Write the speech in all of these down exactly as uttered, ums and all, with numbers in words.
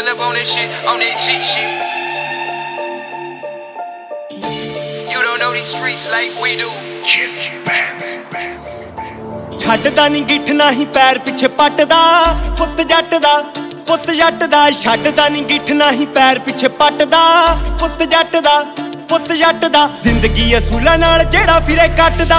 Pull up on this shit, on that cheat shit. You don't know these streets like we do. ਛੱਡਦਾ ਨੀ ਗਿੱਠ ਨਹੀਂ ਪੈਰ ਪਿੱਛੇ ਪੱਟਦਾ ਪੁੱਤ ਜੱਟ ਦਾ ਪੁੱਤ ਜੱਟ ਦਾ ਛੱਡਦਾ ਨੀ ਗਿੱਠ ਨਹੀਂ ਪੈਰ ਪਿੱਛੇ ਪੱਟਦਾ ਪੁੱਤ ਜੱਟ ਦਾ ਪੁੱਤ ਜੱਟ ਦਾ ਜ਼ਿੰਦਗੀ ਅਸੂਲਾਂ ਨਾਲ ਜਿਹੜਾ ਫਿਰੇ ਕੱਟਦਾ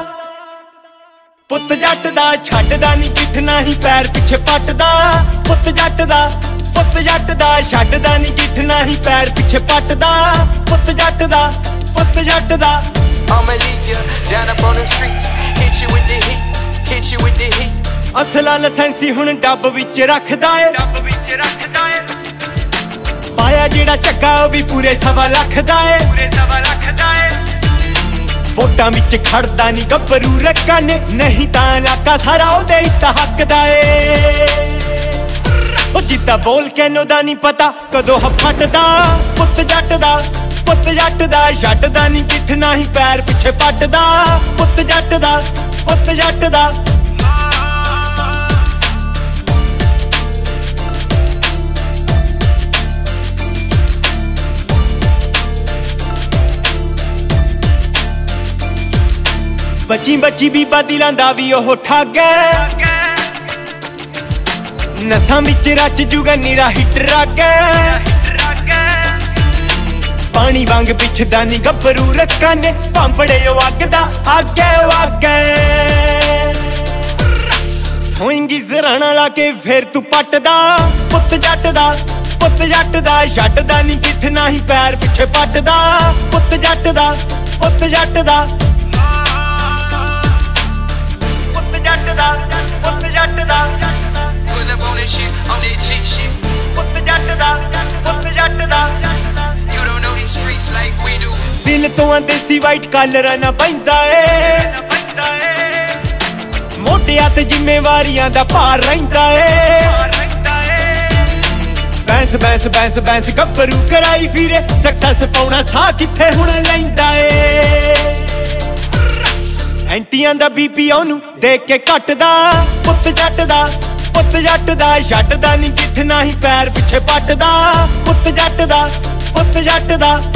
ਪੁੱਤ ਜੱਟ ਦਾ ਛੱਡਦਾ ਨੀ ਗਿੱਠ ਨਹੀਂ ਪੈਰ ਪਿੱਛੇ ਪੱਟਦਾ ਪੁੱਤ ਜੱਟ ਦਾ ਪੁੱਤ ਜੱਟ ਦਾ ਛੱਡਦਾ ਨੀ ਗਿੱਠ ਨਹੀਂ ਪੈਰ ਪਿੱਛੇ ਪੱਟਦਾ ਪੁੱਤ ਜੱਟ ਦਾ ਪੁੱਤ ਜੱਟ ਦਾ I'ma leave you down up on the streets, hit you with the heat, hit you with the heat. ਅਸਲਾ ਲਾਇਸੈਂਸੀ ਹੁਣ ਡੱਬ ਵਿੱਚ ਰੱਖਦਾ ਏ ਡੱਬ ਵਿੱਚ ਰੱਖਦਾ ਏ ਪਾਇਆ ਜਿਹੜਾ ਚੱਕਾ ਉਹ ਵੀ ਪੂਰੇ ਸਵਾ ਲੱਖ ਦਾ ਏ ਪੂਰੇ ਸਵਾ ਲੱਖ ਦਾ ਏ ਵੋਟਾਂ ਵਿੱਚ ਖੜਦਾ ਨਹੀਂ ਗੱਭਰੂ ਰੱਖਾਂ ਨੇ ਨਹੀਂ ਤਾਂ ਇਲਾਕਾ ਸਾਰਾ ਉਹਦੇ ਹੀ ਤਾਂ ਹੱਕ ਦਾ ਏ ਉਹ ਜਿੱਦਾਂ ਬੋਲ ਕੇ ਉਹਦਾ ਨਹੀਂ ਪਤਾ ਕਦੋਂ ਹੱਫਟਦਾ ਪੁੱਤ ਜੱਟ ਦਾ ਪੁੱਤ ਜੱਟ ਦਾ ਛੱਡਦਾ ਨੀ ਗਿੱਠ ਨਹੀਂ ਪੈਰ ਪਿੱਛੇ ਪੱਟਦਾ ਪੁੱਤ ਜੱਟ ਦਾ ਪੁੱਤ ਜੱਟ ਦਾ ਬੱਚੀ ਬੱਚੀ ਬੀਬਾ ਦਿਲਾਂ ਦਾ ਵੀ ਉਹ ਠੱਗ ਨਸਾਂ ਵਿੱਚ ਰਚ ਜੂਗਾ ਨੀਰਾ ਹਿੱਟ ਰੱਗ ਪਾਣੀ ਵਾਂਗ ਪਿੱਛਦਾ ਨੀ ਗੱਭਰੂ ਰੱਖਾਂ ਨੇ ਭਾਂਬੜੇ ਉਹ ਅੱਗ ਦਾ ਅੱਗੇ ਅੱਗੇ ਸੋਇੰਗੀ ਜ਼ਰਾਣਾ ਲਾ ਕੇ ਫੇਰ ਤੂੰ ਪੱਟਦਾ ਪੁੱਤ ਜੱਟ ਦਾ ਪੁੱਤ ਜੱਟ ਦਾ ਛੱਡਦਾ ਨੀ ਗਿੱਠ ਨਹੀਂ ਪੈਰ ਪਿੱਛੇ ਪੱਟਦਾ ਪੁੱਤ ਜੱਟ ਦਾ ਪੁੱਤ ਜੱਟ ਦਾ ਪੁੱਤ ਜੱਟ ਦਾ ਪੁੱਤ ਜੱਟ ਦਾ Pull up on this shit, on that cheat shit. ਪੁੱਤ ਜੱਟ ਦਾ ਪੁੱਤ ਜੱਟ ਦਾ You don't know these streets like we do. ਦਿਲ ਤੋਂ ਦੇਸੀ ਵਾਈਟ ਕਾਲਰ ਨਾ ਪੈਂਦਾ ਏ ਮੋਢਿਆਂ ਤੇ ਜ਼ਿੰਮੇਵਾਰੀਆਂ ਦਾ ਭਾਰ ਰਹਿੰਦਾ ਏ ਬੈਂਸ ਬੈਂਸ ਬੈਂਸ ਬੈਂਸ ਗੱਭਰੂ ਕਰਾਈ ਫਿਰੇ ਸਕਸੈਸ ਪਾਉਣਾ ਸਾਹ ਕਿੱਥੇ ਹੁਣ ਲੈਂਦਾ ਏ ਐਂਟੀਆਂ ਦਾ ਬੀਪੀ ਉਹਨੂੰ ਦੇਖ ਕੇ ਘਟਦਾ ਪੁੱਤ ਜੱਟ ਦਾ ਪੁੱਤ ਜੱਟ ਦਾ ਛੱਡਦਾ ਨੀ ਗਿੱਠ ਨਹੀਂ ਪੈਰ ਪਿੱਛੇ ਪੱਟਦਾ ਪੁੱਤ ਜੱਟ ਦਾ ਪੁੱਤ ਜੱਟ ਦਾ